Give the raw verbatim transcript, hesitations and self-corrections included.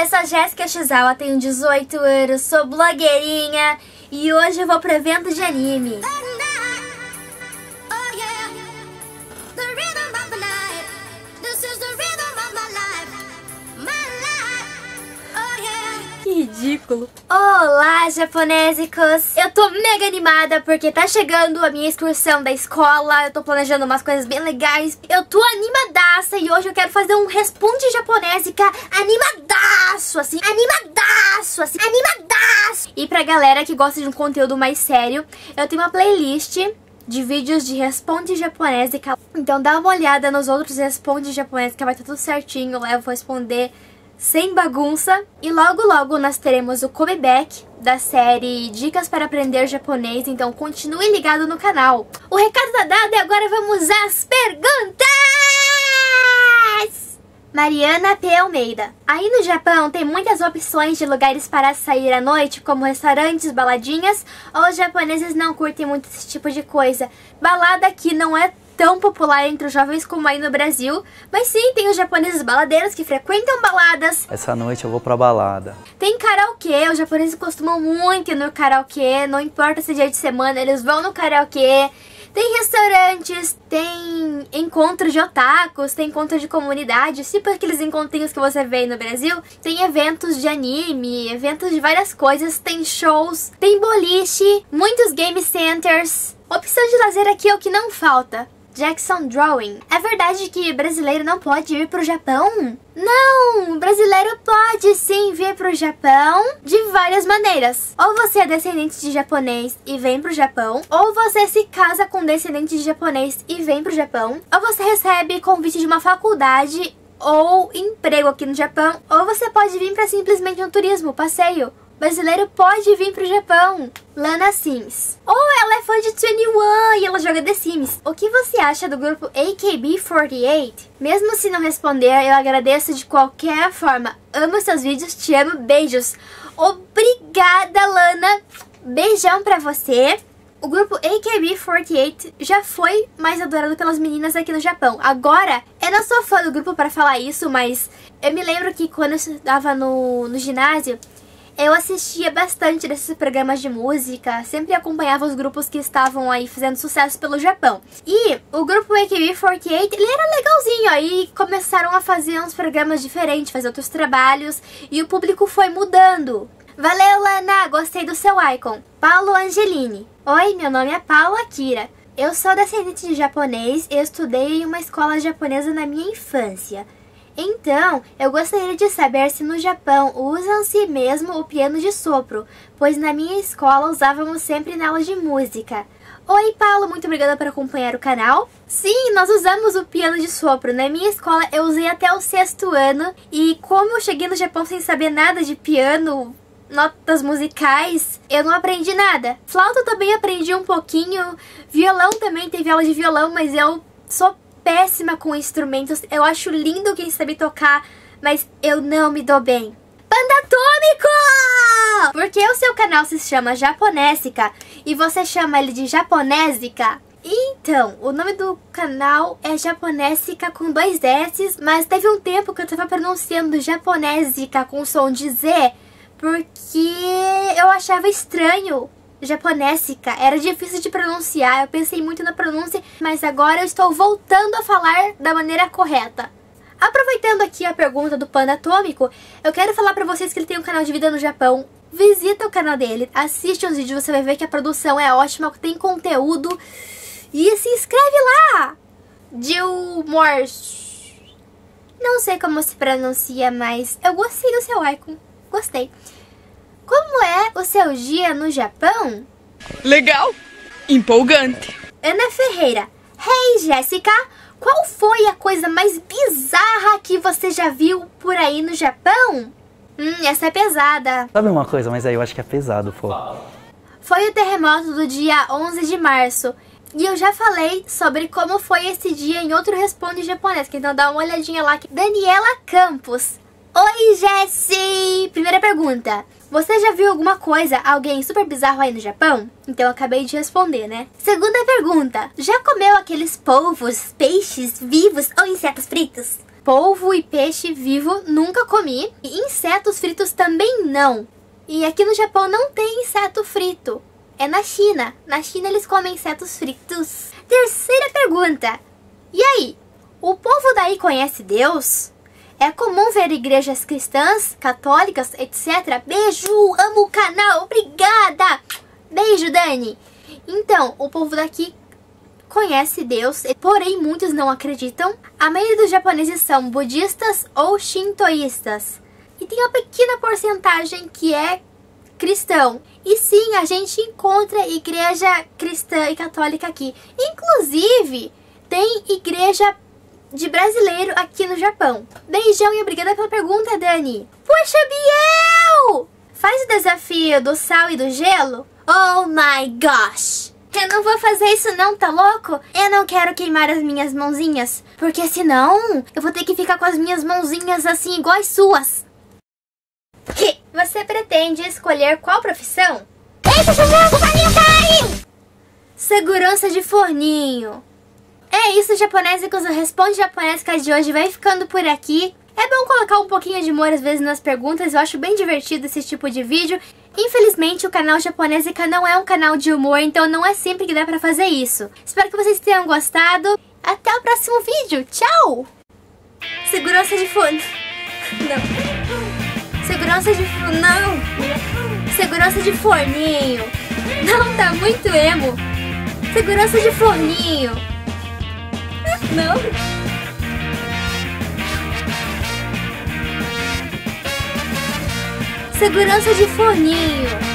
eu sou a Jéssica Shizawa, tenho dezoito anos, sou blogueirinha e hoje eu vou pro evento de anime. Que ridículo. Olá, japonésicos! Eu tô mega animada porque tá chegando a minha excursão da escola. Eu tô planejando umas coisas bem legais. Eu tô animadaça e hoje eu quero fazer um responde japonésica animadaço, assim, animadaço, assim, animadaço. E pra galera que gosta de um conteúdo mais sério, eu tenho uma playlist de vídeos de responde japonésica. Então dá uma olhada nos outros responde japonésica, vai estar tudo certinho lá, eu vou responder sem bagunça. E logo logo nós teremos o comeback da série Dicas para Aprender Japonês, então continue ligado no canal. O recado tá dado e agora vamos às perguntas! Mariana P. Almeida. Aí no Japão tem muitas opções de lugares para sair à noite, como restaurantes, baladinhas, ou os japoneses não curtem muito esse tipo de coisa? Balada aqui não é tão popular entre os jovens como aí no Brasil, mas sim, tem os japoneses baladeiros que frequentam baladas. Essa noite eu vou pra balada. Tem karaokê, os japoneses costumam muito ir no karaokê, não importa se é dia de semana, eles vão no karaokê. Tem restaurantes, tem encontros de otakus, tem encontros de comunidade, tipo aqueles encontrinhos que você vê aí no Brasil. Tem eventos de anime, eventos de várias coisas, tem shows, tem boliche, muitos game centers. Opção de lazer aqui é o que não falta. Jackson Drawing. É verdade que brasileiro não pode ir pro Japão? Não, brasileiro pode sim vir pro Japão de várias maneiras. Ou você é descendente de japonês e vem pro Japão, ou você se casa com descendente de japonês e vem pro Japão, ou você recebe convite de uma faculdade ou emprego aqui no Japão, ou você pode vir para simplesmente um turismo, passeio. Brasileiro pode vir pro Japão. Lana Sims. Ou ela é fã de vinte e um e ela joga The Sims. O que você acha do grupo A K B quarenta e oito? Mesmo se não responder, eu agradeço de qualquer forma. Amo seus vídeos, te amo, beijos. Obrigada, Lana. Beijão pra você. O grupo A K B quarenta e oito já foi mais adorado pelas meninas aqui no Japão. Agora, eu não sou fã do grupo pra falar isso, mas eu me lembro que quando eu estava no, no ginásio, eu assistia bastante desses programas de música, sempre acompanhava os grupos que estavam aí fazendo sucesso pelo Japão. E o grupo A K B quarenta e oito, ele era legalzinho, aí começaram a fazer uns programas diferentes, fazer outros trabalhos, e o público foi mudando. Valeu, Lana, gostei do seu icon. Paulo Angelini. Oi, meu nome é Paulo Akira. Eu sou descendente de japonês e estudei em uma escola japonesa na minha infância. Então, eu gostaria de saber se no Japão usam-se mesmo o piano de sopro, pois na minha escola usávamos sempre na aula de música. Oi, Paulo, muito obrigada por acompanhar o canal. Sim, nós usamos o piano de sopro. Na minha escola eu usei até o sexto ano, e como eu cheguei no Japão sem saber nada de piano, notas musicais, eu não aprendi nada. Flauta também aprendi um pouquinho, violão também, teve aula de violão, mas eu sou péssima com instrumentos. Eu acho lindo quem sabe tocar, mas eu não me dou bem. Panda Atômico! Por que o seu canal se chama Japonésica e você chama ele de Japonésica? Então, o nome do canal é Japonésica com dois S, mas teve um tempo que eu tava pronunciando Japonésica com som de Z, porque eu achava estranho. Japonésica, era difícil de pronunciar, eu pensei muito na pronúncia, mas agora eu estou voltando a falar da maneira correta. Aproveitando aqui a pergunta do Panda Atômico, eu quero falar pra vocês que ele tem um canal de vida no Japão. Visita o canal dele, assiste os vídeos, você vai ver que a produção é ótima, tem conteúdo, e se inscreve lá! Gilmore. Não sei como se pronuncia, mas eu gostei do seu icon, gostei. Como é o seu dia no Japão? Legal! Empolgante! Ana Ferreira. Hey, Jéssica! Qual foi a coisa mais bizarra que você já viu por aí no Japão? Hum, essa é pesada. Sabe uma coisa, mas aí eu acho que é pesado, pô. Foi o terremoto do dia onze de março. E eu já falei sobre como foi esse dia em outro Responde Japonês, então dá uma olhadinha lá. Daniela Campos. Oi, Jessi! Primeira pergunta. Você já viu alguma coisa, alguém super bizarro aí no Japão? Então eu acabei de responder, né? Segunda pergunta. Já comeu aqueles polvos, peixes vivos ou insetos fritos? Polvo e peixe vivo nunca comi. E insetos fritos também não. E aqui no Japão não tem inseto frito. É na China. Na China eles comem insetos fritos. Terceira pergunta. E aí? O povo daí conhece Deus? É comum ver igrejas cristãs, católicas, etcétera. Beijo, amo o canal, obrigada! Beijo, Dani! Então, o povo daqui conhece Deus, porém muitos não acreditam. A maioria dos japoneses são budistas ou shintoístas. E tem uma pequena porcentagem que é cristão. E sim, a gente encontra igreja cristã e católica aqui. Inclusive, tem igreja de brasileiro aqui no Japão. Beijão e obrigada pela pergunta, Dani. Poxa, Biel! Faz o desafio do sal e do gelo? Oh my gosh! Eu não vou fazer isso não, tá louco? Eu não quero queimar as minhas mãozinhas, porque senão eu vou ter que ficar com as minhas mãozinhas assim igual as suas. Você pretende escolher qual profissão? Eita, o paninho caiu! Segurança de forninho. É isso, japonésicos, o Responde Japonésica de hoje vai ficando por aqui. É bom colocar um pouquinho de humor às vezes nas perguntas, eu acho bem divertido esse tipo de vídeo. Infelizmente o canal Japonésica não é um canal de humor, então não é sempre que dá pra fazer isso. Espero que vocês tenham gostado. Até o próximo vídeo, tchau! Segurança de forno... Não. Segurança de... Não! Segurança de forninho. Não, tá muito emo. Segurança de forninho. Não. Segurança de forninho.